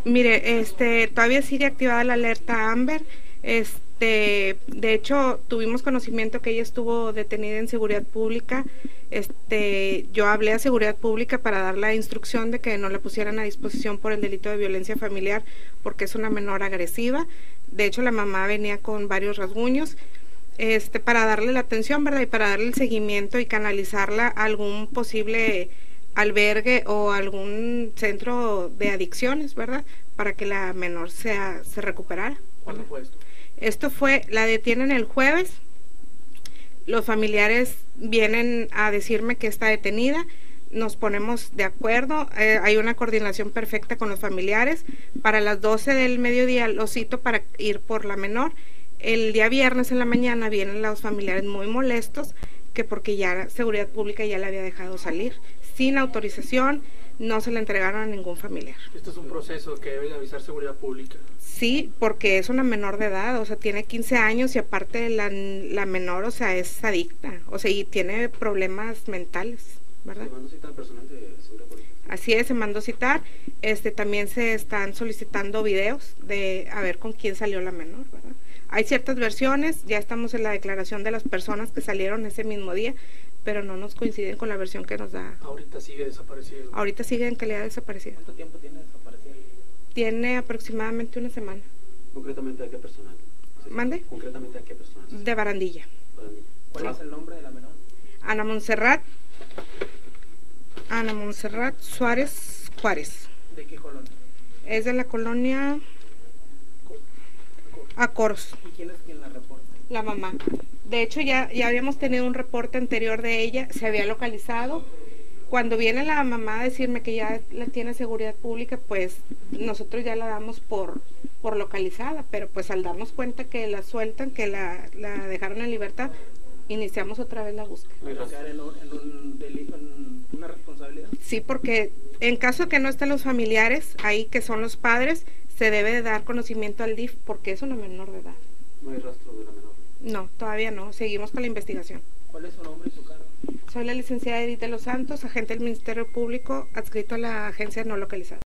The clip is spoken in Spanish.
Mire, todavía sigue activada la alerta Amber. De hecho, tuvimos conocimiento que ella estuvo detenida en seguridad pública. Yo hablé a seguridad pública para dar la instrucción de que no la pusieran a disposición por el delito de violencia familiar, porque es una menor agresiva. De hecho, la mamá venía con varios rasguños. Para darle la atención, ¿verdad? Y para darle el seguimiento y canalizarla a algún posible albergue o algún centro de adicciones, ¿verdad? Para que la menor se recuperara. ¿Cuándo fue esto? Esto fue, la detienen el jueves, los familiares vienen a decirme que está detenida, nos ponemos de acuerdo, hay una coordinación perfecta con los familiares. Para las 12 del mediodía los cito para ir por la menor. El día viernes en la mañana vienen los familiares muy molestos, que porque ya seguridad pública ya la había dejado salir sin autorización, no se la entregaron a ningún familiar. Esto es un proceso que debe de avisar seguridad pública. Sí, porque es una menor de edad, o sea, tiene 15 años y aparte la menor, o sea, es adicta, o sea, y tiene problemas mentales, ¿verdad? ¿Se mandó citar al personal de seguridad pública? Así es, se mandó citar. También se están solicitando videos de a ver con quién salió la menor, ¿verdad? Hay ciertas versiones, ya estamos en la declaración de las personas que salieron ese mismo día, pero no nos coinciden con la versión que nos da. Ahorita sigue desaparecido. Ahorita sigue en calidad desaparecida. ¿Cuánto tiempo tiene desaparecido? Tiene aproximadamente una semana. ¿Concretamente a qué personal? ¿Mande? ¿Concretamente a qué personal? De Barandilla. ¿Cuál es el nombre de la menor? Ana Montserrat Suárez Juárez. ¿De qué colonia? Es de la colonia Acoros. ¿Y quién es quien la reporta? La mamá. De hecho, ya habíamos tenido un reporte anterior de ella, se había localizado. Cuando viene la mamá a decirme que ya la tiene seguridad pública, pues nosotros ya la damos por localizada, pero pues al darnos cuenta que la sueltan, que la dejaron en libertad, iniciamos otra vez la búsqueda. ¿En una responsabilidad? Sí, porque en caso de que no estén los familiares, ahí que son los padres, se debe de dar conocimiento al DIF porque es una menor de edad. ¿No hay rastro de la menor? No, todavía no, seguimos con la investigación. ¿Cuál es su nombre y su cargo? Soy la licenciada Edith de los Santos, agente del Ministerio Público, adscrito a la agencia no localizada.